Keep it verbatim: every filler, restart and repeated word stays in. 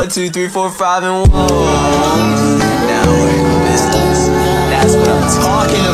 One, two, three, four, five, and whoa. Now we're in business. That's what I'm talking